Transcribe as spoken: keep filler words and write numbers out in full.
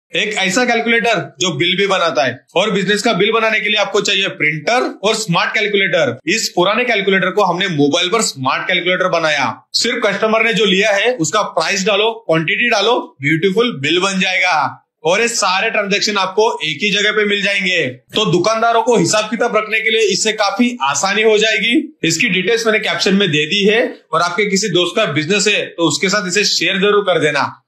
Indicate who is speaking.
Speaker 1: एक ऐसा कैलकुलेटर जो बिल भी बनाता है। और बिजनेस का बिल बनाने के लिए आपको चाहिए प्रिंटर और स्मार्ट कैलकुलेटर। इस पुराने कैलकुलेटर को हमने मोबाइल पर स्मार्ट कैलकुलेटर बनाया। सिर्फ कस्टमर ने जो लिया है उसका प्राइस डालो, क्वांटिटी डालो, ब्यूटीफुल बिल बन जाएगा। और ये सारे ट्रांजैक्शन आपको एक ही जगह पे मिल जाएंगे। तो दुकानदारों को हिसाब किताब रखने के लिए इससे काफी आसानी हो जाएगी। इसकी डिटेल्स मैंने कैप्शन में दे दी है। और आपके किसी दोस्त का बिजनेस है तो उसके साथ इसे शेयर जरूर कर देना।